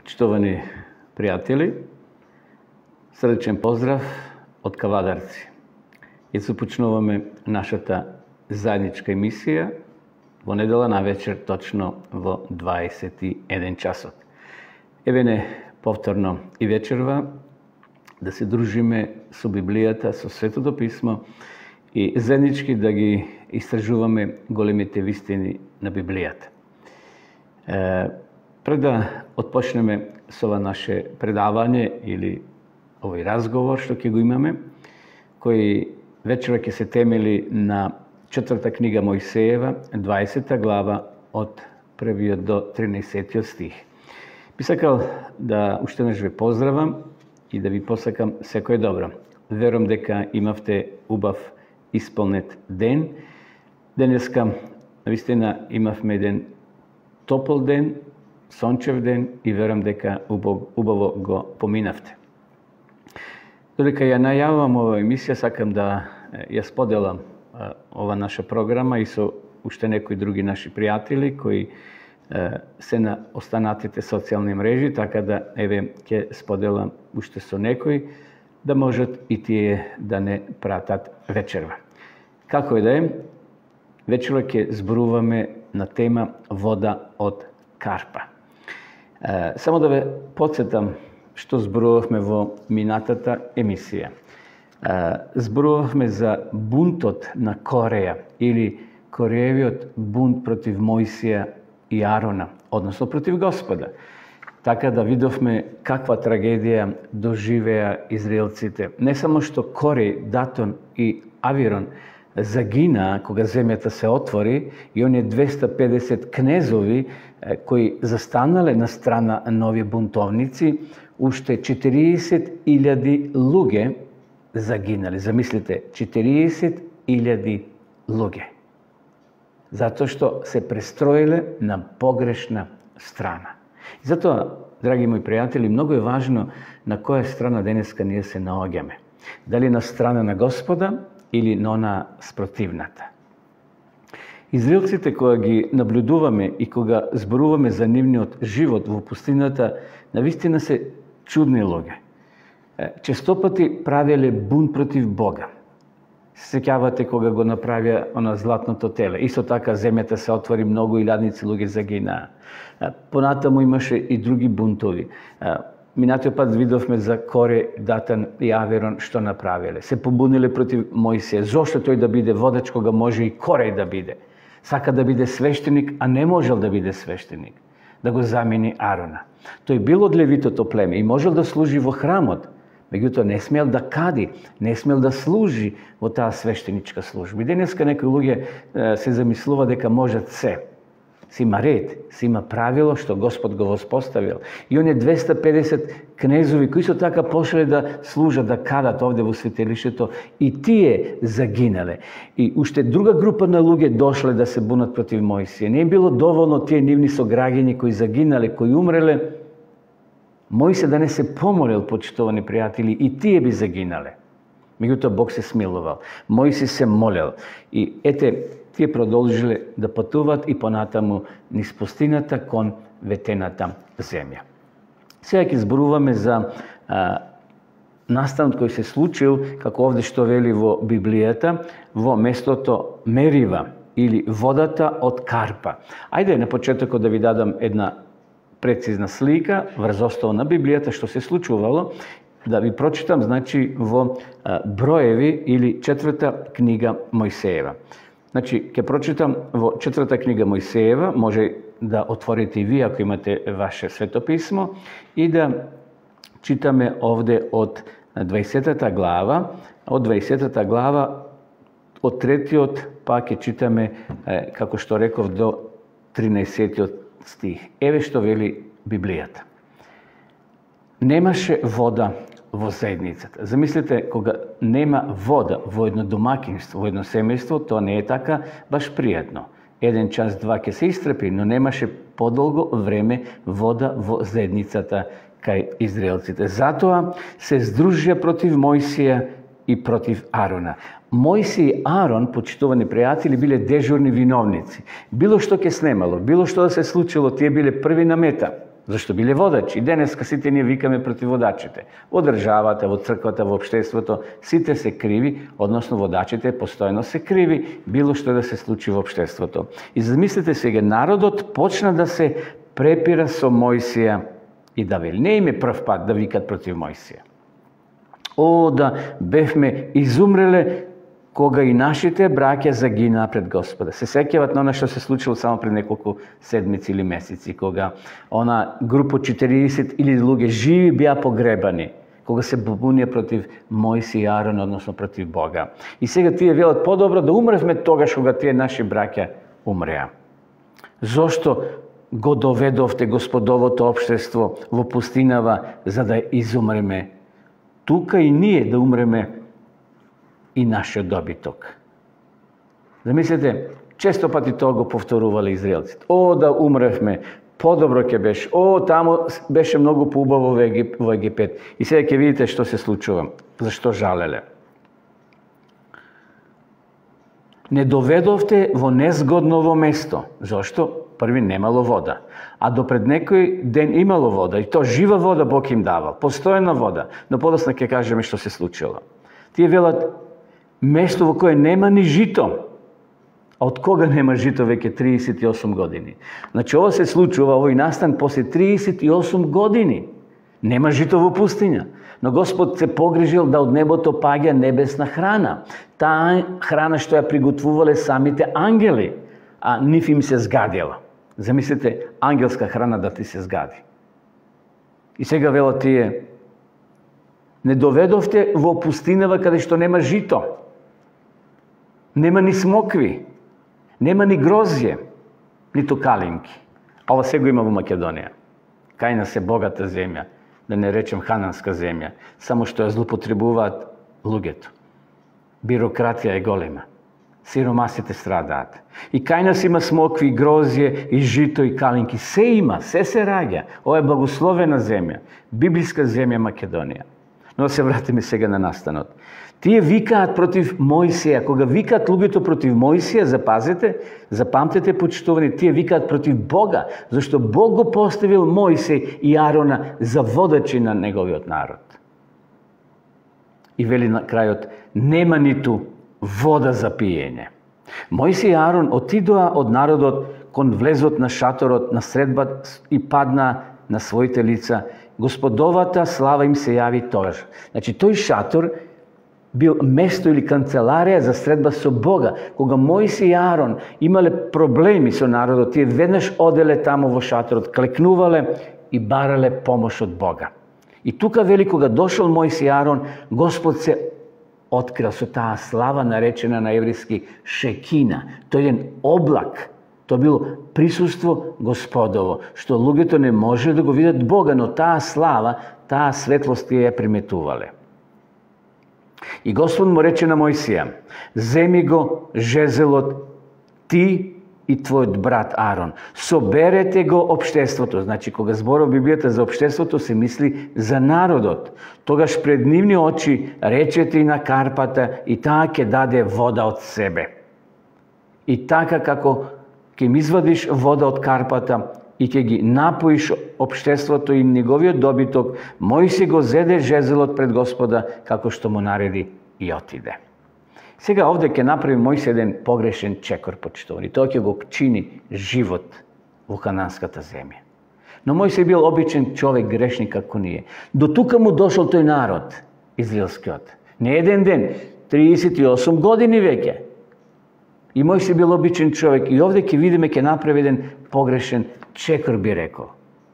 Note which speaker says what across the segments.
Speaker 1: Почитувани пријатели, срдечен поздрав од Кавадарци. И започнуваме нашата заедничка емисија во недела навечер, точно во 21 часот. Еве не повторно и вечерва да се дружиме со Библијата, со Светото Писмо и заеднички да ги истражуваме големите вистини на Библијата. Пред да отпочнеме со ова наше предавање или овој разговор што ќе го имаме, кој вечера ќе се темели на 4 книга Мојсеева, 20 глава од 1 до 13 стих. Би сакал да уште еднаш ве поздравам и да ви посакам секој добро. Верувам дека имавте убав исполнет ден. Денеска навистина имавме еден топол ден, сончев ден и верувам дека убаво го поминавте. Додека ја најавам ова емисија, сакам да ја споделам ова наша програма и со уште некои други наши пријатели кои се на останатите социјални мрежи, така да еве ќе споделам уште со некои да можат и тие да не пратат вечерва. Како и да е, вечерва ќе зборуваме на тема вода од карпа. Само да ве подсетам што зборувавме во минатата емисија. Зборувавме за бунтот на Кореја или Корејевиот бунт против Мојсија и Арона, односно против Господа. Така да видовме каква трагедија доживеа израелците. Не само што Кореј, Датон и Авирон загинаа кога земјата се отвори и оние 250 кнезови кои застанале на страна на овие бунтовници, уште 40.000 луѓе загинале. Замислите, 40.000 луѓе. Затоа што се престроиле на погрешна страна. И затоа, драги мои пријатели, многу е важно на која страна денеска ние се наоѓаме. Дали на страна на Господа или на она спротивната. Израелците кога ги наблюдуваме и кога зборуваме за нивниот живот во пустината, навистина се чудни луѓе. Честопати правеле бунт против Бога. Се сеќавате кога го направија она златното теле. Исто така земјата се отвори, многу илјадници луѓе загинаа. Понатаму имаше и други бунтови. Минатиот пат видовме за Коре, Датан и Аверон што направиле. Се побуниле против Мојсија. Зошто тој да биде водач кога може и Кореј да биде? Сака да биде свештеник, а не можел да биде свештеник. Да го замени Арона. Тој бил од левитото племе и можел да служи во храмот. Меѓутоа не смел да кади, не смел да служи во таа свештеничка служба. И денеска некои луѓе се замислува дека можат се. Си има ред, си има правило што Господ го воспоставил. И оние 250 кнезови кои со така пошеле да служат, да кадат овде во светилиштето, и тие загинале. И уште друга група на луѓе дошле да се бунат против Мојсија. Не е било доволно тие нивни сограѓања кои загинале, кои умреле. Мојсија да не се помолил, почитувани пријатели, и тие би загинале. Меѓутоа Бог се смилувал. Мојсија се молел. И ете, тие продолжиле да патуваат и понатаму низ пустината кон ветената земја. Сега ќе зборуваме за настанот кој се случил, како овде што вели во Библијата, во местото Мерива или водата од карпа. Ајде на почетокот да ви дадам една прецизна слика врз основа на Библијата што се случувало, да ви прочитам, значи, во Броеви или 4 книга Мојсеева. Значи, ќе прочитам во 4 книга Мојсеева, може да отворите и вие ако имате ваше светописмо, и да читаме овде од 20 глава, од 20 глава, од 3 па ќе читаме, како што реков, до 13 стих. Еве што вели Библијата. Немаше вода во заедницата. Замислете, кога нема вода во едно домакинство, во едно семејство, тоа не е така баш пријатно. 1 час, 2 ќе се истрпи, но немаше подолго време вода во заедницата кај израелците. Затоа се здружија против Мојсија и против Арона. Мојсија и Арон, почитувани пријатели, биле дежурни виновници. Било што ќе снемало, било што да се случило, тие биле први на мета. Зашто биле водачи. И денеска сите ние викаме против водачите. Во државата, во црквата, во општеството, сите се криви, односно водачите постојано се криви, било што да се случи во општеството. И замислете сега, народот почна да се препира со Мојсија и да вели, не им е прв пат да викат против Мојсија. О, да бевме изумреле кога и нашите браќа загинаа пред Господа. Се сеќават на она што се случило само пред неколку седмици или месеци, кога она група 40 или луѓе живи беа погребани, кога се бунија против Мојси и Арон, односно против Бога. И сега тие велат подобро да умревме тогаш кога тие наши браќа умреа. Зошто го доведовте Господовото општество во пустинава за да изумреме? Тука и ние да умреме и нашиот добиток. Замислете, често пати тоа го повторувале израелците. О, да умревме, подобро ќе беше. О, таму беше многу поубаво во Египет. И сега ќе видите што се случува. Зашто жалеле? Не доведовте во незгодново место. Зошто? Први немало вода. А допред некој ден имало вода. И то жива вода Бог им давал. Постојна вода. Но подоцна ќе кажеме што се случило. Тие велат место во кое нема ни жито. А од кога нема жито веќе 38 години? Значи, ова се случува, овој настан после 38 години. Нема жито во пустиња. Но Господ се погрижил да од небото паѓа небесна храна. Таа храна што ја приготвувале самите ангели, а нив им се згадила. Замислете, ангелска храна да ти се згади. И сега велат тие, не доведовте во пустинава каде што нема жито. Нема ни смокви, нема ни грозје, ниту калинки. Ова се го има во Македонија. Кај нас е богата земја, да не речем хананска земја, само што ја злоупотребуваат луѓето. Бирократија е голема. Сиромасите страдаат. И кај нас има смокви, грозје, и жито, и калинки. Се има, се раѓа. Ова е благословена земја, библиска земја Македонија. Но се вратиме сега на настанот. Тие викаат против Мојсија. Кога викаат луѓето против Мојсија, запамтете почитувани, тие викаат против Бога, зашто Бог го поставил Мојсија и Арона за водачи на неговиот народ. И вели на крајот, нема ниту вода за пиење. Мојсија и Арон отидоа од народот кон влезот на шаторот на средбата и падна на своите лица. Господовата слава им се јави тогаш. Значи, тој шатор бил место или канцеларија за средба со Бога. Кога Мојсија и Арон имале проблеми со народот, тие веднаш оделе таму во шаторот, клекнувале и барале помош од Бога. И тука вели, кога дошол Мојсија и Арон, Господ се открил со таа слава, наречена на еврејски шекина. Тој еден облак. Тоа било присуство Господово, што луѓето не може да го видат Бога, но таа слава, таа светлост ја приметувале. И Господ му рече на Мојсија, земи го жезелот ти и твојот брат Арон. Соберете го општеството. Значи, кога зборува Библијата за општеството, се мисли за народот. Тогаш пред нивни очи речете и на карпата и таа ќе даде вода од себе. И така како ќе им извадиш вода од карпата и ќе ги напоиш општеството и неговиот добиток, Мојсија го зеде жезелот пред Господа, како што му нареди и отиде. Сега овде ќе направи Мојсија еден погрешен чекор, почитувани. Тоа ќе го чини живот во хананската земја. Но Мојсија бил обичен човек, грешник како ние. До тука му дошол тој народ, израелскиот. Не еден ден, 38 години веќе. И Мојсија бил обичен човек. И овде ќе видиме, ќе направи еден погрешен чекор, би рекол.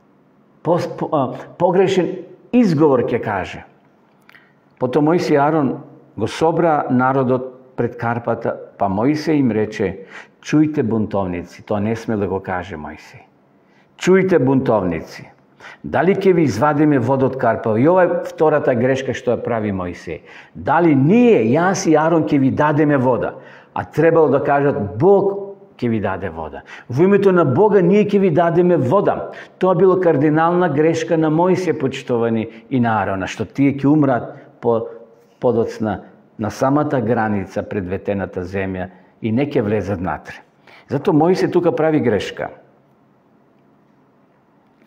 Speaker 1: Погрешен изговор ќе каже. Потоа Мојсија и Арон го собра народот пред карпата, па Мојсија им рече, чујте бунтовници, тоа не сме да го каже Мојсија. Чујте бунтовници, дали ќе ви извадиме вода од карпа? И ова е втората грешка што ја прави Мојсија. Дали ние, јас и Арон, ќе ви дадеме вода? А требало да кажат, Бог ќе ви даде вода. Во името на Бога ние ќе ви дадеме вода. Тоа било кардинална грешка на Мојсија, почитувани, и на Арона, што тие ќе умрат подоцна на самата граница пред ветената земја и не ќе влезат натре. Зато Мојсија тука прави грешка.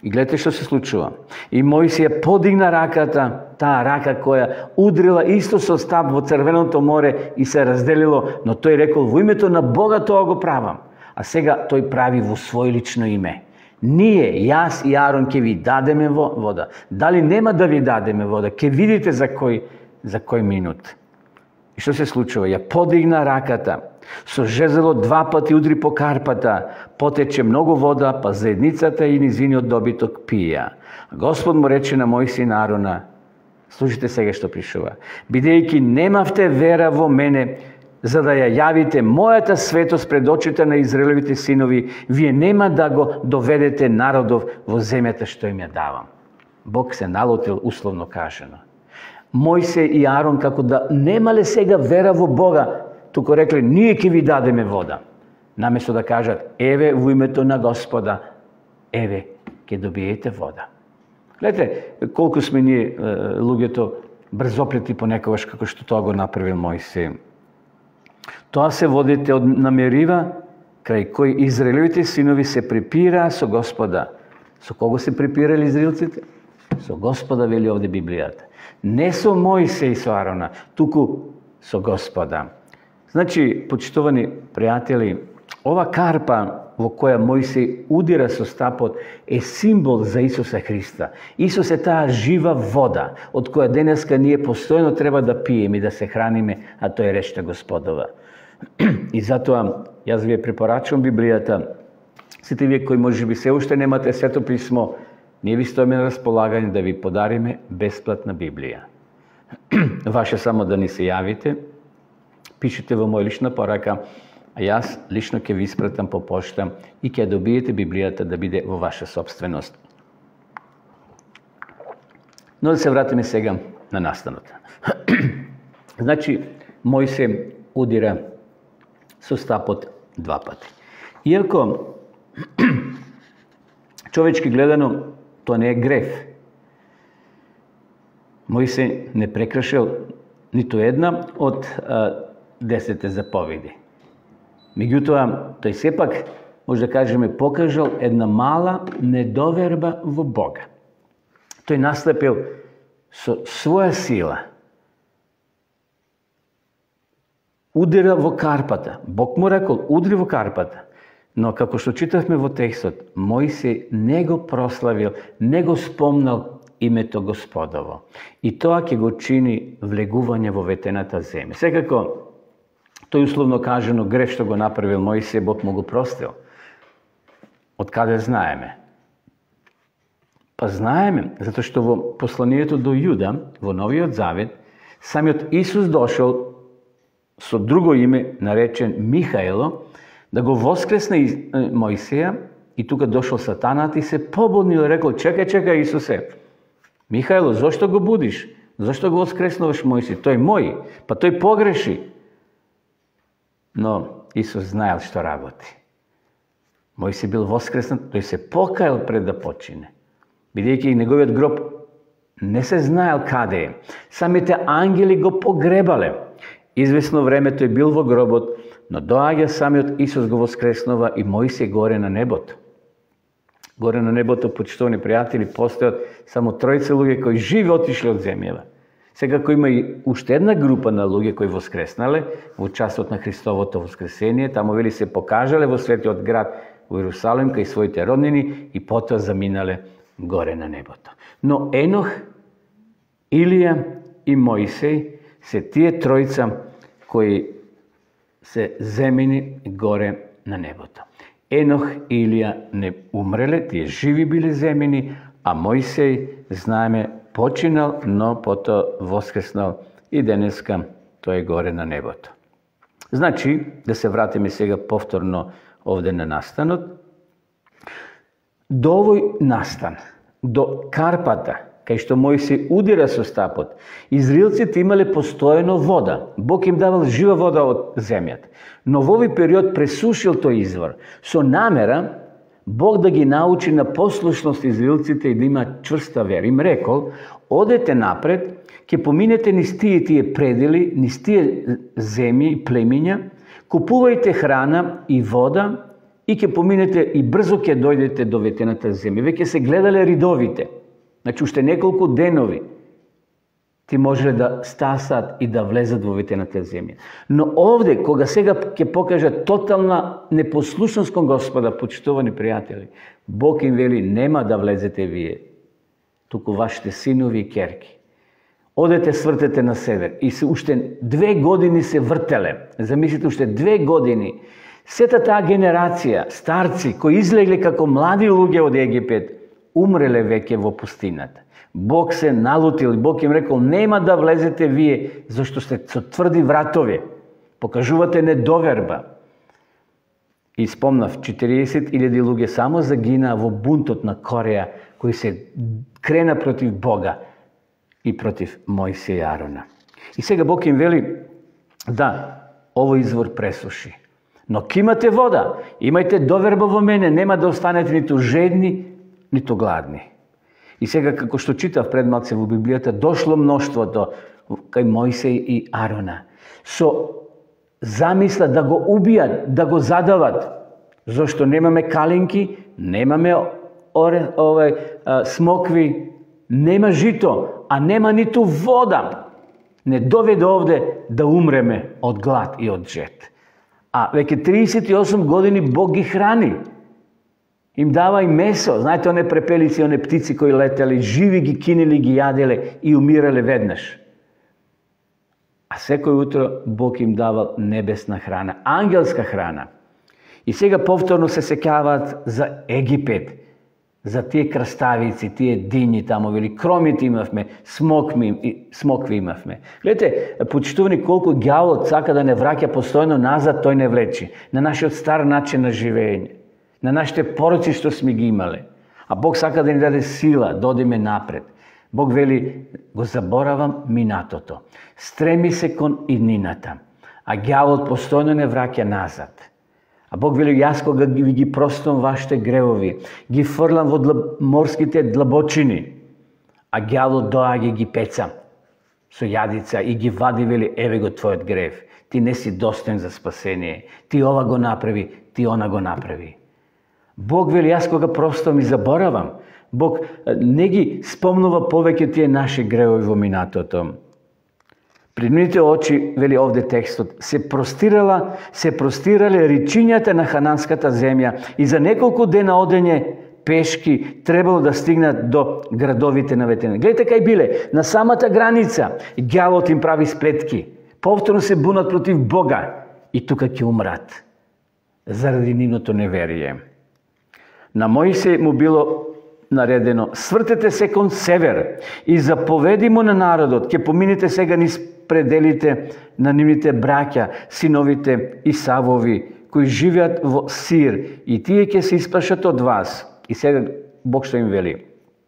Speaker 1: И гледате што се случува. И Мојсија подигна раката, таа рака која удрила исто со стап во Црвеното море и се разделило, но тој рекол во името на Бога тоа го правам. А сега тој прави во свој лично име. Ние, јас и Арон ќе ви дадеме вода. Дали нема да ви дадеме вода? Ќе видите за кој минут. И што се случува? Ја подигна раката, со жезело 2 пати удри по карпата, потече многу вода, па заедницата и низиниот добиток пија. Господ му рече на Мојсија и на Арона, слушайте сега што пишува, бидејќи немавте вера во мене, за да ја јавите мојата светост пред очите на Израелевите синови, вие нема да го доведете народов во земјата што им ја давам. Бог се налутил, условно кажано. Мојсија и Арон, како да немале сега вера во Бога, туку рекле, ние ќе ви дадеме вода. Наместо да кажат, еве во името на Господа, еве ќе добиете вода. Гледате, колку сме ние луѓето брзоплети понекогаш како што тоа го направил Мојсија. Тоа се водите од намерива крај кој Израелевите синови се препираа со Господа. Со кого се препирали израелците? Со Господа, вели овде Библијата. Не со Мојсија и со Арона, туку со Господа. Значи, почитувани пријатели, ова карпа во која Мојсија удира со стапот е символ за Исуса Христа. Исус е таа жива вода, од која денеска ние постојано треба да пиеме и да се храниме, а тоа е речта Господова. И затоа, јас ви препорачувам Библијата. Сите вие кои можеби се уште немате Свето писмо, ние ви стоиме на располагање да ви подариме бесплатна Библија. Ваше само да ни се јавите, пишете во моја лична порака, а јас лично ќе ви испратам по пошта и ќе добиете Библијата да биде во ваша собственост. Но да се вратиме сега на настанот. Значи, Мојсија удира со стапот 2 пати. Иако, човечки гледано, тоа не е греф. Мојсија не прекршил ниту една од 10 заповеди. Меѓутоа, тој сепак, може да кажеме, покажал една мала недоверба во Бога. Тој настапил со своја сила. Удира во карпата. Бог му рекол, удри во карпата. Но како што читавме во текстот, Мојсија не го прославил, не го спомнал името Господово. И тоа ќе го чини влегување во ветената земја. Секако, тој условно кажано греф што го направил Мојсија, Бог му го простил. Од каде знаеме? Па знаеме, затоа што во посланието до Јуда, во Новиот Завет, самиот Исус дошол со друго име, наречен Михаело, да го воскресне Мојсија, и тука дошол сатанат и се побунил и рекол, чекај Исусе, Михаело, зошто го будиш? Зошто го воскреснуваш Мојсија? Тој мој, па тој погреши. Но Исус знаел што работи. Мојсија бил воскреснат, тој се покајал пред да почине. Бидејќи неговиот гроб не се знаел каде е. Самите ангели го погребале. Извесно време тој бил во гробот, но доаѓа самиот Исус го воскреснува и Мојсија горе на небото. Горе на небото, почитувани пријатели, постојат само 3 луѓе кои живи отишли од земјава. Секако има и уште една група на луѓе кои воскреснале во часот на Христовото воскресение. Таму вели се покажале во светиот град во Иерусалим кај своите роднини и потоа заминале горе на небото. Но Енох, Илија и Мојсија се тие тројца кои се земени горе на небото. Енох и Илија не умреле, тие живи биле земени, а Мојсија, знаеме, починал, но потоа воскреснал и денеска тој е горе на небото. Значи, да се вратиме сега повторно овде на настанот. До овој настан, до карпата, кај што Мојсија удира со стапот, израелците имале постојано вода. Бог им давал жива вода од земјата. Но во овој период пресушил тој извор, со намера Бог да ги научи на послушност израелците и да има чврста вера. Им рекол, одете напред, ќе поминете низ тие предели, низ тие земји и племиња, купувајте храна и вода и ќе поминете и брзо ќе дојдете до ветената земја. Веќе се гледале ридовите. Значи, уште неколку денови ти можеле да стасат и да влезат во ветената земја. Но овде, кога сега ќе покаже тотална непослушност кон Господа, почитувани пријатели, Бог им вели, нема да влезете вие, туку вашите синови и керки. Одете, свртете на север. И уште 2 години се вртеле. Замислите, уште 2 години. Сета таа генерација, старци, кои излегле како млади луѓе од Египет, умреле веќе во пустината. Бог се налутил и Бог им рекол, нема да влезете вие, зашто сте со тврди вратови. Покажувате недоверба. И спомнав, 40.000 луѓе само загинаа во бунтот на Кореја, кој се крена против Бога и против Мојсија и Арона. И сега Бог им вели, да, овој извор пресуши. Но ке имате вода, имајте доверба во мене, нема да останете ниту жедни, ниту гладни. И сега, како што читав пред малце во Библијата, дошло мноштвото кај Мојсеј и Арона. Со замисла да го убијат, да го задават, зашто немаме калинки, немаме смокви, нема жито, а нема ниту вода. Не доведе овде да умреме од глад и од жед. А веќе 38 години Бог ги храни. Им дава и месо. Знаете, оне препелици, оне птици кои летели, живи ги кинели, ги јаделе и умирале веднаш. А секој утро Бог им давал небесна храна, ангелска храна. И сега повторно се сеќаваат за Египет, за тие краставици, тие дињи таму, вели, кромите имавме, смокви имавме. Гледате, почитувани колку ѓаволот сака да не враќа постојано назад, тој не влечи. На нашиот стар начин на живење, на нашите пороци што сме ги имале. А Бог сака да ни даде сила, да одиме напред. Бог вели, го заборавам минатото. Стреми се кон иднината. А ѓаволот постојно не враќа назад. А Бог вели, јас кога ви ги простам вашите гревови, ги фрлам во морските длабочини, а ѓаволот доаѓа ги пеца со јадица и ги вади, вели, еве го твојот грев. Ти не си достоен за спасение. Ти ова го направи, ти она го направи. Бог вели, јас кога простам и заборавам. Бог не ги спомнува повеќе тие наши гревови во минатото. Пред нивните очи, вели овде текстот, се простирале ричињата на хананската земја и за неколку дена одење пешки требало да стигнат до градовите на ветена. Гледате кај биле, на самата граница, ѓаволот им прави сплетки, повторно се бунат против Бога и тука ќе умрат заради нивното неверие. На Мојсеј му било наредено, свртете се кон север и заповеди му на народот, ќе поминете сега низ пределите на нивните браќа, синовите Исавови, кои живеат во Сир, и тие ќе се испрашат од вас. И сега Бог што им вели,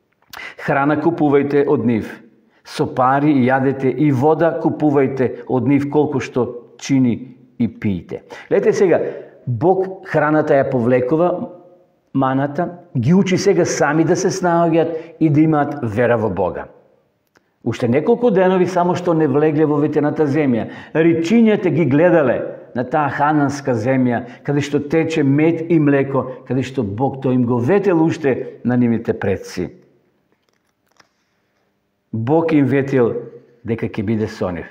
Speaker 1: храна купувајте од нив, со пари јадете и вода купувајте од нив колку што чини и пиете. Гледате сега, Бог храната ја повлекува, маната, ги учи сега сами да се снаоѓат и да имаат вера во Бога. Уште неколку денови само што не влегле во ветената земја. Ричињата ги гледале на таа хананска земја, каде што тече мед и млеко, каде што Бог тој им го ветел уште на нивните предци. Бог им ветил дека ќе биде со нив.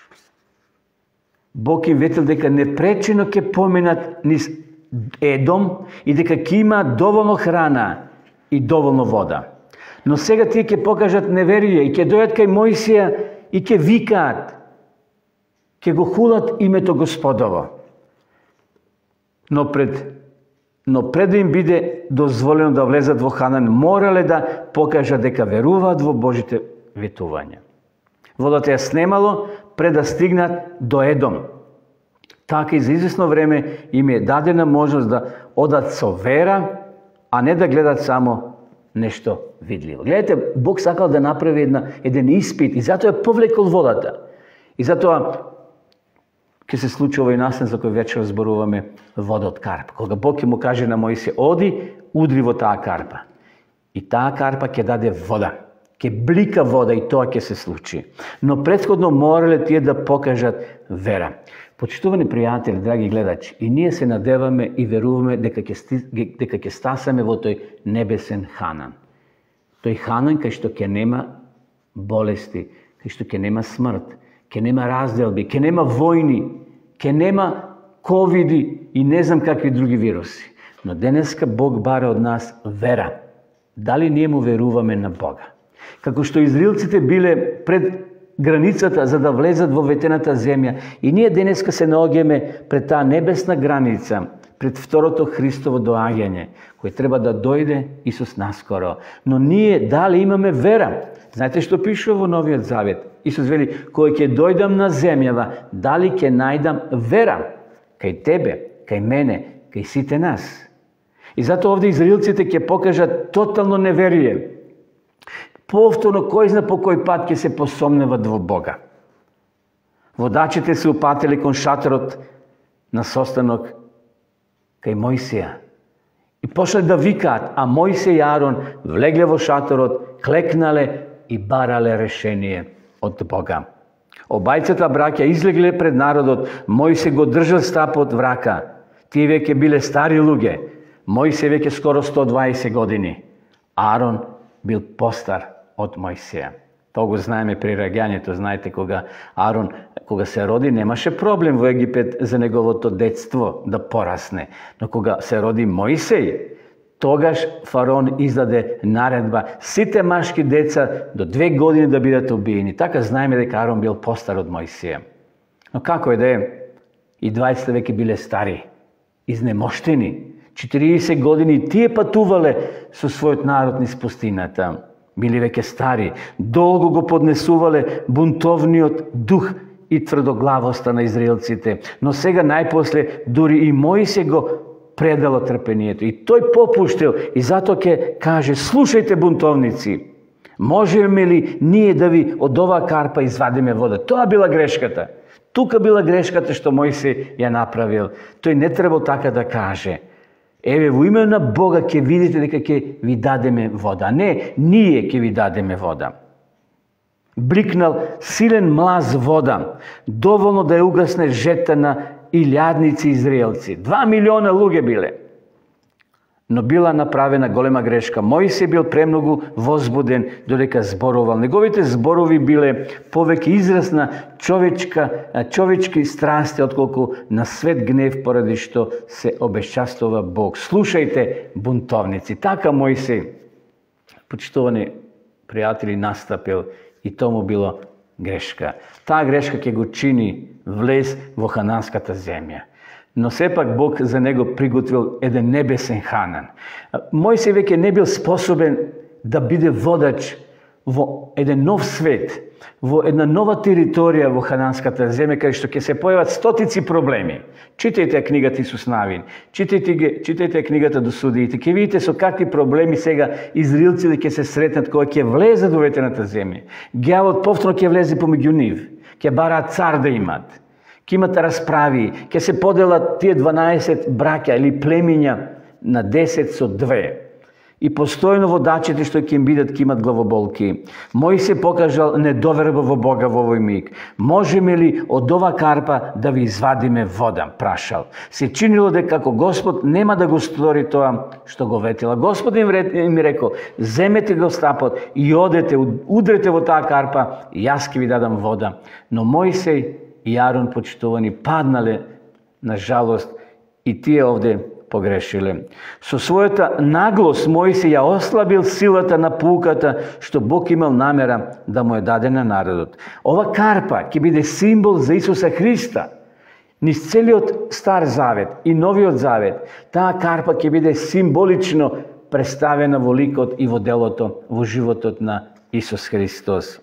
Speaker 1: Бог им ветил дека непречено ќе поминат низ Едом и дека ќе има доволно храна и доволно вода. Но сега тие ќе покажат неверие и ќе дојдат кај Мојсија и ќе викаат, ќе го хулат името Господово. Но пред да им биде дозволено да влезат во Ханан, морале да покажат дека веруваат во Божите ветувања. Водата ја снемало пред да стигнат до Едом. Така и за известно време им е дадена можност да одат со вера, а не да гледат само нешто видливо. Гледате, Бог сакал да направи еден испит и затоа е повлекол водата. И затоа ќе се случи овој настан за кој вечер зборуваме, вода од карп. Кога Бог ќе му каже на Мојсија, оди, удри во таа карпа. И таа карпа ќе даде вода. Ќе блика вода и тоа ќе се случи. Но претходно морале тие да покажат вера. Почитувани пријатели, драги гледачи, и ние се надеваме и веруваме дека ќе стасаме во тој небесен Ханан. Тој Ханан кај што ќе нема болести, кај што ќе нема смрт, ќе нема разделби, ќе нема војни, ќе нема ковиди и не знам какви други вируси. Но денеска Бог бара од нас вера. Дали ние му веруваме на Бога? Како што израелците биле пред границата за да влезат во ветената земја, и ние денеска се наоѓаме пред таа небесна граница, пред второто Христово доаѓање, кој треба да дојде Исус наскоро. Но ние дали имаме вера? Знаете што пишува во Новиот Завет? Исус вели, кој ќе дојдам на земјава, дали ќе најдам вера кај тебе, кај мене, кај сите нас? И затоа овде израелците ќе покажат тотално неверие. Повторно, кој зна по кој пат ќе се посомневат во Бога. Водачите се упатили кон шаторот на состанок кај Мојсија. И почнале да викаат, а Мојсија и Арон влегле во шаторот, клекнале и барале решение од Бога. Обајцата браќа излегле пред народот, Мојсија го држал стапот в рака. Тие веќе биле стари луѓе. Мојсија веќе скоро 120 години. Арон бил постар од Мојсија. Тоа го знаеме при раѓањето. Знаете, кога Арон, кога се роди, немаше проблем во Египет за неговото детство да порасне. Но кога се роди Мојсеј, тогаш фараон издаде наредба сите машки деца до 2 години да бидат убиени. Така знаеме дека Арон бил постар од Мојсија. Но како е да е, и 20 веќе биле стари, изнемоштени. 40 години тие патувале со својот народ низ пустината. Били веќе стари, долго го поднесувале бунтовниот дух и тврдоглавоста на израелците. Но сега најпосле дури и Мојсија го предало трпението. И тој попуштил и затоа ќе каже, слушајте бунтовници, можеме ли ние да ви од оваа карпа извадиме вода? Тоа била грешката. Тука била грешката што Мојсија ја направил. Тој не требал така да каже. Еве, во име на Бога ќе видите дека ќе ви дадеме вода. Не, ние ќе ви дадеме вода. Бликнал силен млаз вода, доволно да ја угасне жета на илјадници израелци. 2 милиона луѓе биле. Но била направена голема грешка. Мојсија бил премногу возбуден додека зборувал. Неговите зборови биле повеќе израз на човечки страсти, отколку на свет гнев, поради што се обесчастува Бог. Слушајте, бунтовници. Така Мојсија, почитувани пријатели, настапил и тому било грешка. Таа грешка ќе го чини влез во хананската земја. Но сепак Бог за него приготвил еден небесен Ханан. Мојсија веќе не бил способен да биде водач во еден нов свет, во една нова територија во хананската земја, каде што ќе се појават стотици проблеми. Читајте книгата Исус Навин, читајте книгата до Судиите, ќе видите со какви проблеми сега израелците ќе се сретнат кога ќе влезат во ветената земја. Ѓавот повторно ќе влезе помеѓу нив, ќе бараат цар да имат. Ќе имат расправи, ќе се поделат тие 12 браќа или племиња на 10 со 2. И постојано водачите што ќе им бидат, ќе имат главоболки. Мојсија покажал недоверба во Бога во овој миг. Можеме ли од ова карпа да ви извадиме вода? Прашал. Се чинило дека како Господ нема да го стори тоа што го ветила. Господ им рекол, земете го стапот и одете, удрете во таа карпа и јас ќе ви дадам вода. Но Мојсија и Арон, почитувани, паднале, на жалост, и тие овде погрешиле. Со својата наглост Мојсија ја ослабил силата на пулката што Бог имал намера да му ја даде на народот. Ова карпа ќе биде символ за Исуса Христа. Низ целиот Стар Завет и Новиот Завет, таа карпа ќе биде символично представена во ликот и во делото, во животот на Исус Христос.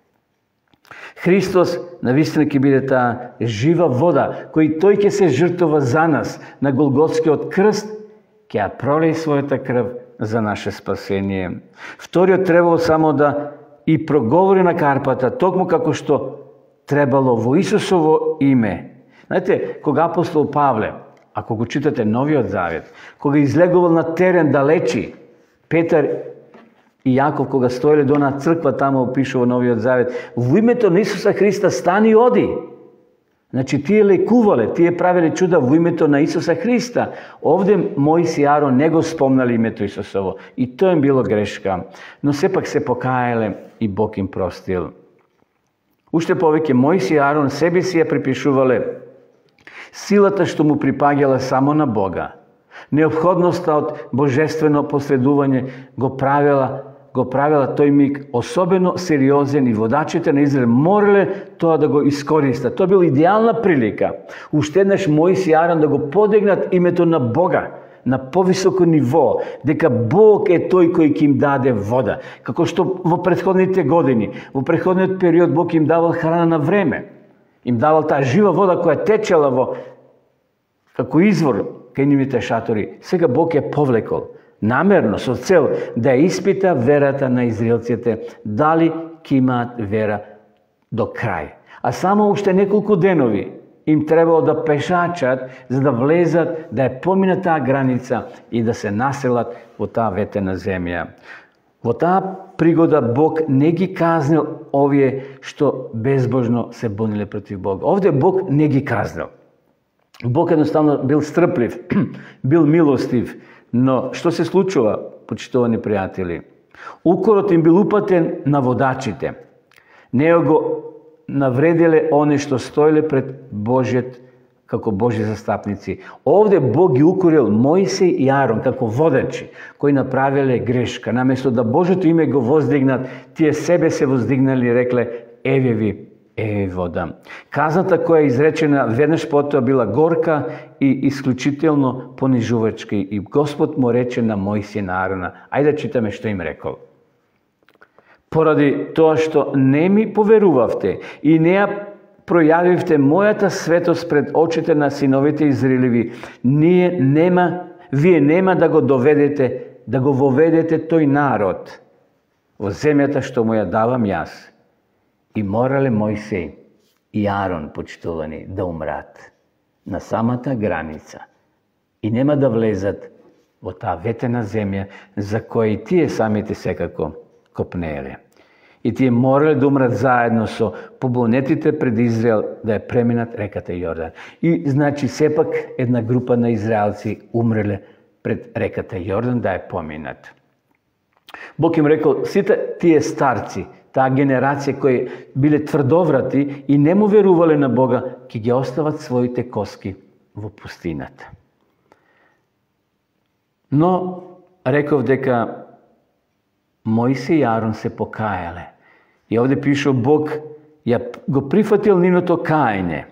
Speaker 1: Христос навистина ќе биде таа жива вода, кој тој ќе се жртвува за нас на Голготскиот крст, ќе ја пролее својата крв за наше спасение. Вториот требало само да и проговори на карпата, токму како што требало во Исусово име. Знаете, кога апостол Павле, ако го читате Новиот Завет, кога излегувал на терен да лечи, Петар и Јаков, кога стоеле до на црква, тамо пише во Новиот Завет, во името на Исуса Христа стани и оди. Значи, тие лекувале, тие правиле чуда во името на Исуса Христа. Овде Мојси и Арон не го спомнали името Исусово. И тоа им било грешка. Но сепак се покаяле и Бог им простил. Уште повеќе, Мојси и Арон себе си ја припишувале силата што му припаѓала само на Бога. Неопходноста од божествено последување го правила тој миг особено сериозен и водачите на Израел морале тоа да го искористат. Тоа била идеална прилика. Уште еднаш Мојси и Арон да го подигнат името на Бога на повисоко ниво, дека Бог е тој кој ќе им даде вода. Како што во претходните години, во претходниот период Бог им давал храна на време. Им давал таа жива вода која течела како извор кај нивните шатори. Сега Бог е повлекол намерно со цел да ја испита верата на израелците, дали ќе имаат вера до крај. А само уште неколку денови им требало да пешачат за да влезат, да ја поминат таа граница и да се населат во таа ветена земја. Во таа пригода Бог не ги казнил овие што безбожно се буниле против Бога. Овде Бог не ги казнил. Бог едноставно бил стрплив, бил милостив. Но што се случува, почитувани пријатели? Укорот им бил упатен на водачите. Не го навределе они што стоеле пред Божиот како Божи застапници. Овде Бог ги укорил Мојсей и Арон како водачи, кои направиле грешка. Наместо да Божето име го воздигнат, тие себе се воздигнали и рекле: еве ви вода. Казната која е изречена веднаш потоа била горка и исклучително понижувачка. И Господ му рече на Мојсија и на Арона: ајде да читаме што им рекол. Поради тоа што не ми поверувавте и не ја пројавивте мојата светост пред очите на синовите Израилеви, вие нема да го доведете, да го воведете тој народ во земјата што му ја давам јас. И морале Мојсей и Арон, почитувани, да умрат на самата граница и нема да влезат во таа ветена земја за која и тие самите секако копнееле. И тие морале да умрат заедно со побунетите пред Израел да ја преминат реката Јордан. И значи сепак една група на израелци умреле пред реката Јордан да ја поминат. Бог им рекол: сите тие старци, таа генерација кои биле тврдоврати и не му верувале на Бога, ќе ги остават своите коски во пустината. Но реков дека Мојсей и Арон се покаяле. И овде пише Бог ја го прифатил нивното каење.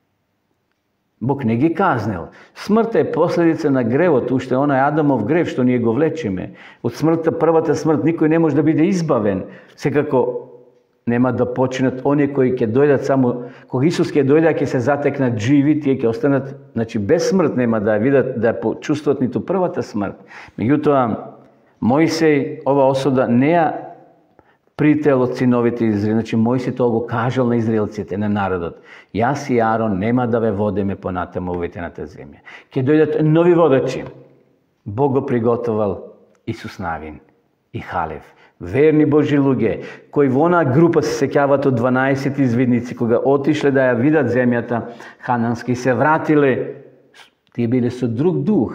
Speaker 1: Бог не ги казнил. Смртта е последица на гревот, уште онај Адамов грев што ние го влечеме. Од смртта, првата смрт, никој не може да биде избавен. Секако нема да починат оние кои ќе дојдат само, кога Исус ќе дојде, ќе се затекнат живи, тие ќе останат, значи без смрт нема да ја видат, да ја почувствуват ниту првата смрт. Меѓутоа, Мојсей ова осуда не ја прител од синовите Израил. Значи Мојсей тоа го кажал на израелците, на народот: јас и Арон нема да ве водиме понатаму во ветената земја. Ќе дојдат нови водачи. Бог го приготовал Исус Навин и Халев, верни Божи луѓе, кои во онаа група се сеќават од 12 извидници, кога отишле да ја видат земјата ханански, се вратиле, тие биле со друг дух.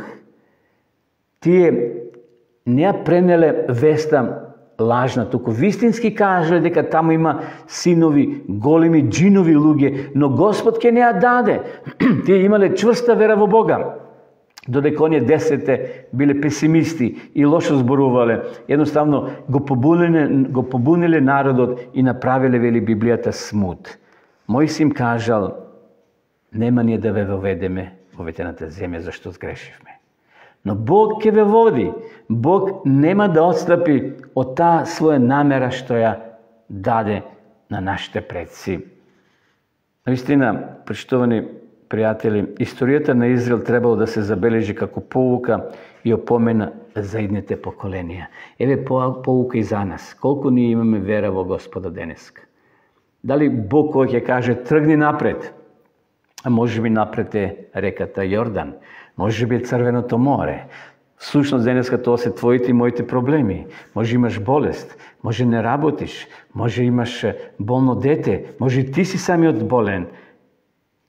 Speaker 1: Тие не ја пренеле веста лажна, туку вистински кажале дека таму има синови, големи джинови луѓе, но Господ ќе не ја даде. Тие имале чврста вера во Бога. Додека оние 10 биле песимисти и лошо зборувале, едноставно го побуниле народот и направиле, вели Библијата, смут. Мојсей им кажал: нема ние да ве воведеме во ветената земја зашто сгрешивме. Но Бог ќе ве води. Бог нема да отстапи од таа своја намера што ја даде на нашите предци. Наистина, почитувани пријатели, историјата на Израел требало да се забележи како поука и опомена за идните поколенија. Еве поука и за нас. Колку ние имаме вера во Господа денеска? Дали Бог кој ќе каже тргни напред? А може би напред е реката Јордан, може би е Црвеното море. Всушност денеска тоа се твоите и моите проблеми. Може имаш болест, може не работиш, може имаш болно дете, може ти си самиот болен.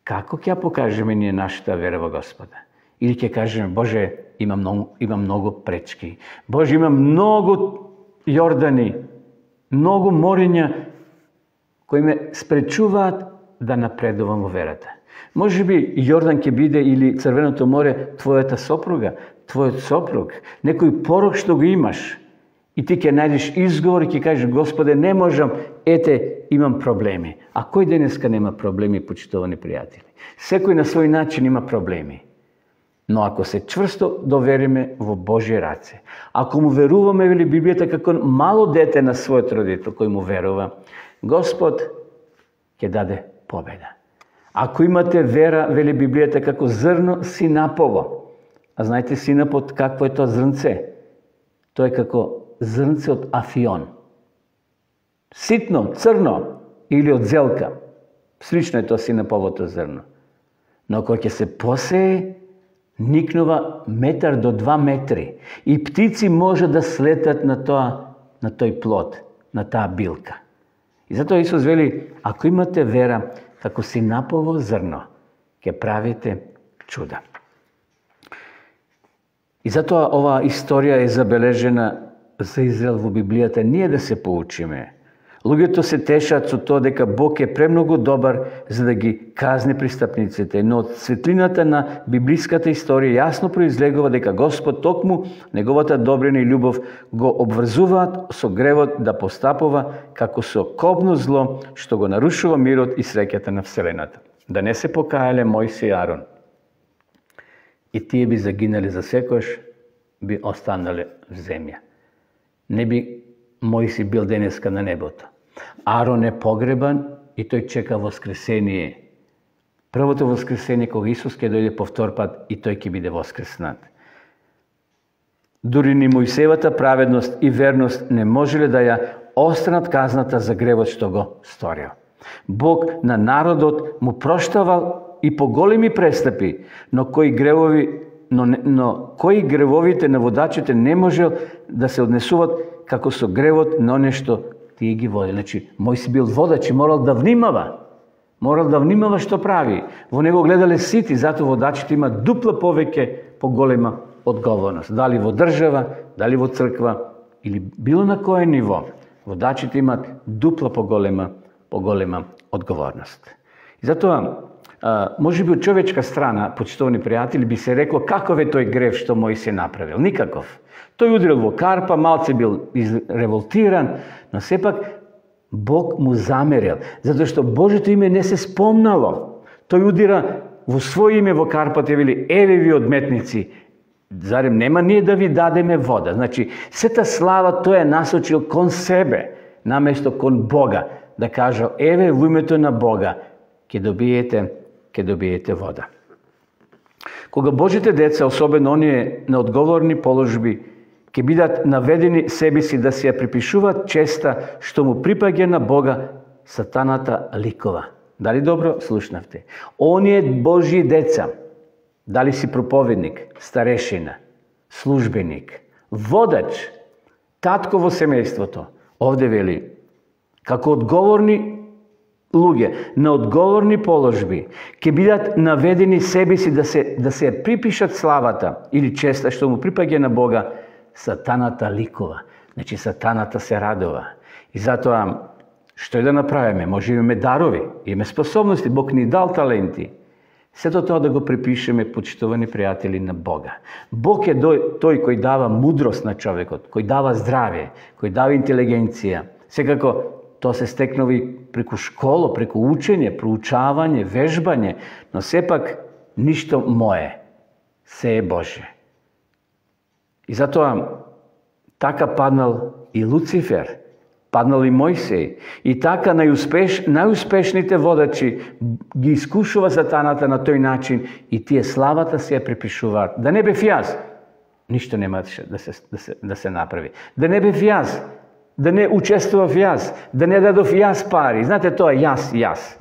Speaker 1: Како ќе покажеме ние нашата вера во Господа? Или ќе кажеме, Боже, има многу пречки. Боже, има многу Јордани, многу мориња кои ме спречуваат да напредувам во верата. Може би Јордан ќе биде или Црвеното море твојата сопруга, твојот сопруг, некој порок што го имаш. И ти ќе најдеш изговор и ќе кажеш, Господе, не можам, ете, имам проблеми. А кој денеска нема проблеми, почитувани пријатели? Секој на свој начин има проблеми. Но ако се чврсто довериме во Божји раце, ако му веруваме, вели Библијата, како мало дете на својот родител кој му верува, Господ ќе даде победа. Ако имате вера, вели Библијата, како зрно синапово. А знаете синапот какво е тоа зрнце? Тоа е како зрнце од афион. Ситно, црно или од зелка. Слично е тоа синаповото зрно. Но кога ќе се посее, никнува 1 до 2 метри. И птици може да слетат на тој плод, на таа билка. И затоа Исус вели, ако имате вера како синапово зрно, ќе правите чуда. И затоа оваа историја е забележена за Израел во Библијата, ние да се поучиме. Луѓето се тешат со тоа дека Бог е премногу добар за да ги казни пристапниците, но од светлината на библиската историја јасно произлегува дека Господ токму неговата добрина и љубов го обврзуваат со гревот да постапува како со кобно зло што го нарушува мирот и среќата на вселената. Да не се покаяле Мојсија и Арон, и тие би загинале за секојаш, би останале в земја. Не би Мојси бил денеска на небото. Арон е погребан и тој чека воскресение. Првото воскресение кога Исус ќе дојде по втор пат и тој ќе биде воскреснат. Дури ни Мојсеевата праведност и верност не можеле да ја остранат казната за гревот што го сторил. Бог на народот му проштавал и по големи престапи, но кои гревовите на водачите не можел да се однесуваат како со гревот на нешто тие ги води. Значи, Мојси бил водач и морал да внимава. Морал да внимава што прави. Во него гледале сити, затоа водачите имаат дупла повеќе поголема одговорност. Дали во држава, дали во црква или било на кое ниво, водачите имаат дупла поголема одговорност. И затоа, може би од човечка страна, почитувани пријатели, би се рекло каков е тој грев што Мојсија направил. Никаков. Тој удрил во карпа, малце бил револтиран, но сепак Бог му замерил, затоа што Божето име не се спомнало. Тој удира во своје име во карпата и вели, еве ви одметници, зарем нема ние да ви дадеме вода. Значи, сета слава тој е насочил кон себе, наместо кон Бога, да кажал, еве во името на Бога, ќе добиете вода. Кога Божите деца, особено оние на одговорни положби, ќе бидат наведени себе си да се ја припишуваат честа што му припаѓа на Бога, сатаната ликова. Дали добро слушнавте? Оние Божји деца, дали си проповедник, старешина, службеник, водач, татко во семејството, овде вели, како одговорни луѓе на одговорни положби ќе бидат наведени себе си да се припишат славата или честа што му припаѓа на Бога, сатаната ликова. Значи сатаната се радува. И затоа што и да направиме, може имаме дарови, имаме способности, Бог ни дал таленти. Сето тоа да го припишеме, почитувани пријатели, на Бога. Бог е тој кој дава мудрост на човекот, кој дава здравје, кој дава интелигенција. Секако тоа се стекнува и преку школа, преку учење, проучавање, вежбање, но сепак ништо мое, се е Божје. И затоа така паднал и Луцифер, паднал и Мојсей, и така најуспешните водачи ги искушува сатаната на тој начин и тие славата се ја припишуваат. Да не бев јас, ништо немаше да се направи. Да не бев јас, да не учествував јас, да не дадов јас пари. Знаете, тоа е јас.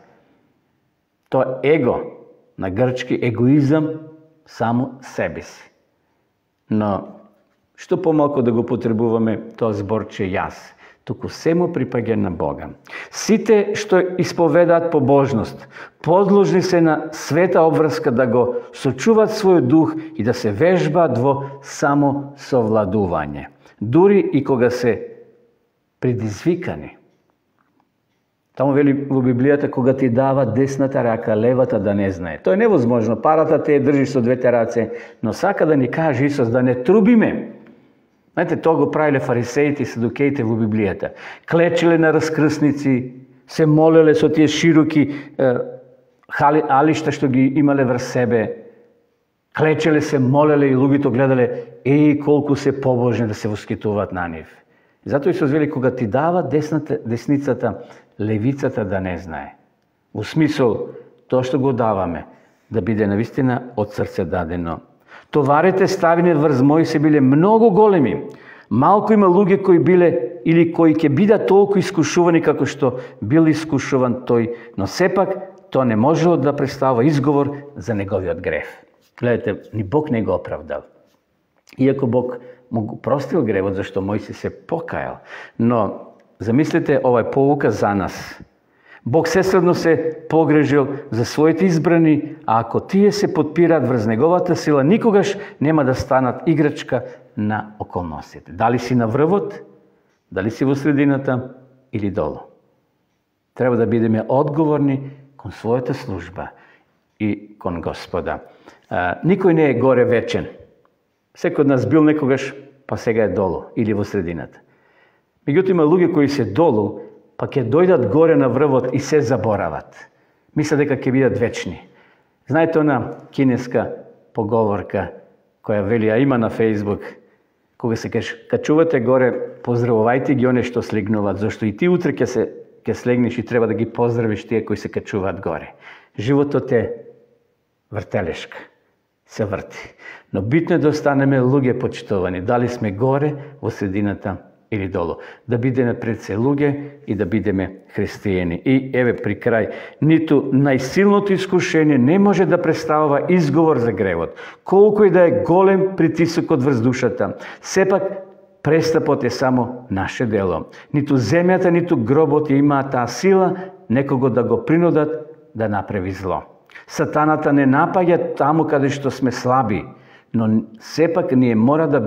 Speaker 1: Тоа е его, на грчки егоизам, само себе си. Но што помалку да го потребуваме тоа зборче јас. туку семо припаѓа на Бога. Сите што исповедаат побожност, подложни се на света обврска да го сочуваат својот дух и да се вежбаат во само совладување. Дури и кога се предизвикани. Таму вели во Библијата, кога ти дава десната рака, левата да не знае. Тоа е невозможно. Парата те држиш со двете раце, но сака да ни каже Исус да не трубиме. Знаете, тоа го правиле фарисеите и садукеите во Библијата. Клечеле на раскрсници, се молеле со тие широки алишта што ги имале врз себе. Клечеле се, молеле и луѓето гледале, колку се побожни да се воскитуваат на нив. И затоа Исус вели, кога ти дава десницата, левицата да не знае. Во смисол, тоа што го даваме, да биде навистина од срце дадено. Товарите ставени врз Мојсе биле многу големи. Малку има луѓе кои биле или кои ќе бидат толку искушувани како што бил искушуван тој, но сепак тоа не можело да представува изговор за неговиот грев. Гледате, ни Бог не го оправдал. Иако Бог му го простил гревот зашто Мојсе се покајал, но замислете овај поука за нас. Бог сесредно се погрежил за своите избрани, а ако тие се подпираат врз неговата сила, никогаш нема да станат играчка на околностите. Дали си на врвот, дали си во средината или долу. Треба да бидеме одговорни кон својата служба и кон Господа. Никој не е горе вечен. Секој од нас бил некогаш, па сега е долу или во средината. Меѓутоа има луѓе кои се долу, па ќе дојдат горе на врвот и се заборават. Мислат дека ќе бидат вечни. Знаете она кинеска поговорка која вели, а има на Фејсбук, кога се качувате горе, поздравувајте ги оне што слегнуваат, зашто и ти утре ќе слегнеш и треба да ги поздравиш тие кои се качуваат горе. Животот е вртелешка, се врти. Но битно е да останеме луѓе почитувани, дали сме горе, во средината или долу. Да бидеме пред се луѓе и да бидеме христијани. И еве при крај, ниту најсилното искушение не може да представува изговор за гревот. Колку и да е голем притисокот врз душата, сепак престапот е само наше дело. Ниту земјата, ниту гробот имаат таа сила некого да го принудат да направи зло. Сатаната не напаѓа таму каде што сме слаби, но сепак ние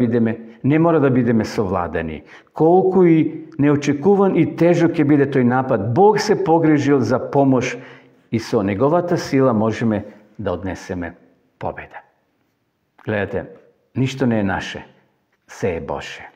Speaker 1: не мора да бидеме совладани. Колку и неочекуван и тежок ќе биде тој напад, Бог се погрижил за помош и со неговата сила можеме да однесеме победа. Гледате, ништо не е наше, се е Божје.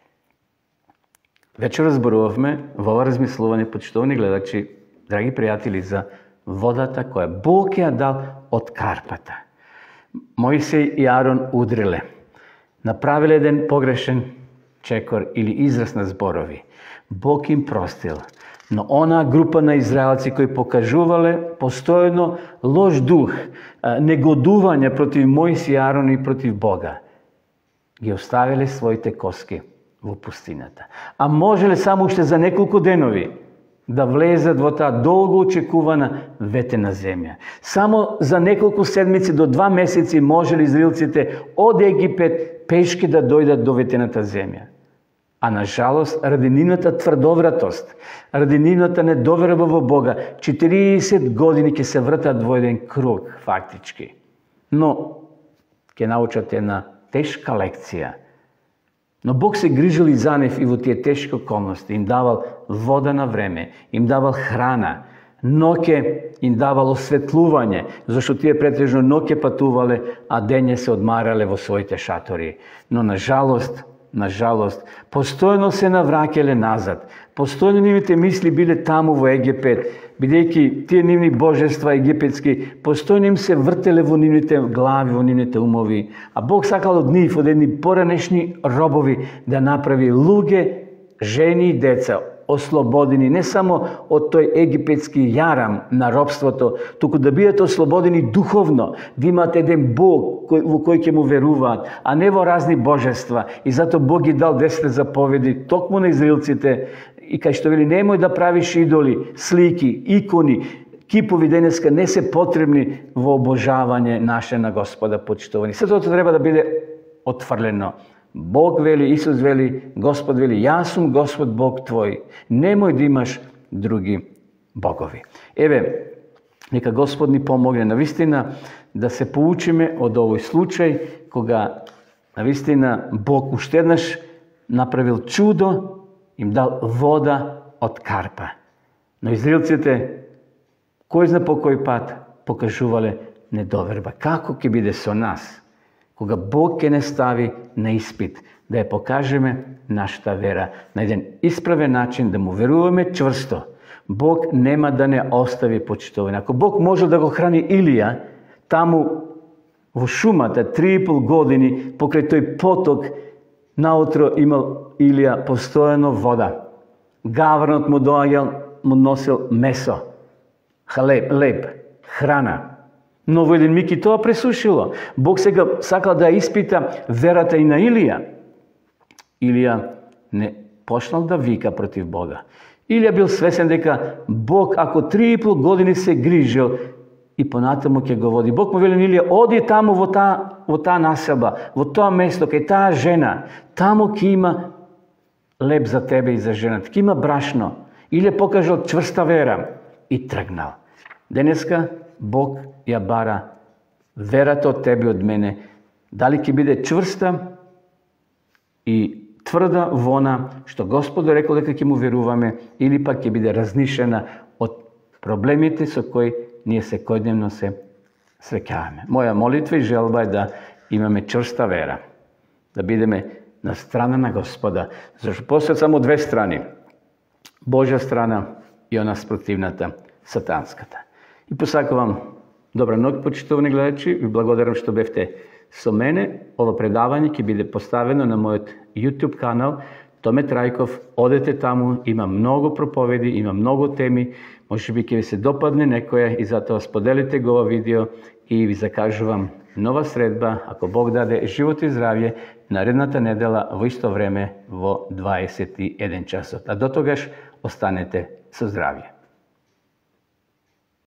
Speaker 1: Вечер разборувавме во ова размислување, почитувани гледачи, драги пријатели, за водата која Бог ја дал од карпата. Мојсей и Арон удриле. Направиле еден погрешен чекор или израз на зборови. Бог им простил. Но она група на израелци кои покажувале постојано лош дух, негодување против Мојсей и Арон и против Бога, ги оставиле своите коски во пустината. А можеле само уште за неколку денови да влезат во таа долго очекувана ветена земја. Само за неколку седмици до 2 месеци можеле израелците од Египет пешки да дојдат до ветената земја. А на жалост, ради нивната тврдовратост, ради нивната недоверба во Бога, 40 години ќе се вртат во еден круг, фактички. Но ќе научат една тешка лекција. Но Бог се грижил и за нив и во тие тешки околности. Им давал вода на време, им давал храна, ноќе им давал осветлување, зашто тие претежно ноќе патувале, а дење се одмарале во своите шатори. Но на жалост, постојано се навраќале назад. Постојано нивните мисли биле таму во Египет, бидејќи тие нивни божества египетски, постојано им се вртеле во нивните глави, во нивните умови. А Бог сакал од нив, од едни поранешни робови, да направи луѓе, жени и деца, ослободени не само од тој египетски јарам на робството, туку да бидат ослободени духовно, да имаат еден Бог во кој ќе му веруваат, а не во разни божества. И зато Бог ги дал 10 заповеди токму на израелците, и кај што вели немој да правиш идоли, слики, икони, кипови денеска не се потребни во обожавање наше на Господа почитувани. Сето тоа треба да биде отфрлено Bog veli, Isus veli, Gospod veli, ja sam Gospod Bog tvoj, nemoj da imaš drugi bogovi. Eve, neka Gospod ni pomogne navistina da se poučime od ovoj slučaj koga navistina Bog uštednaš napravil čudo, im dal voda od karpa. No Izraelcите, koji zna po koji pat, pokažuvale nedoverba. Kako ke bide so nas? Koga Bog ke ne stavi na ispit, da je pokažeme našta vera na jedan ispraven način, da mu verujeme čvrsto. Bog nema da ne ostavi počtovanje. Ako Bog može da go hrani Ilija, tamo u šumata 3,5 godini pokraj toj potok nautro imal Ilija postojano voda. Gavranot mu doagjal, mu nosil meso, lep, hrana. Но во еден миг и тоа пресушило. Бог сега сакал да испита верата и на Илија. Илија не почнал да вика против Бога. Илија бил свесен дека Бог, ако 3,5 години се грижил, и понатаму ќе го води. Бог му вели на Илија, оди таму во таа населба, во тоа место, кај таа жена. Таму ќе има леп за тебе и за жената. Ќе има брашно. Илија покажал чврста вера и тргнал. Денеска Бог ја бара верата од тебе и од мене. Дали ќе биде чврста и тврда во она што Господ рекол дека ќе му веруваме, или пак ќе биде разнишена од проблемите со кои ние секојдневно се среќаваме. Моја молитва и желба е да имаме чврста вера, да бидеме на страна на Господа, зашто постојат само две страни. Божја страна и она спротивната, сатанската. И посакувам добра ноќ, почитувани гледачи, ви благодарам што бевте со мене. Ова предавање ќе биде поставено на мојот YouTube канал Томе Трајков. Одете таму, има многу проповеди, има многу теми, можеби ќе ви се допадне некоја и затоа споделите го ова видео и ви закажувам нова средба, ако Бог даде живот и здравје, наредната недела во исто време во 21 часот. А до тогаш останете со здравје.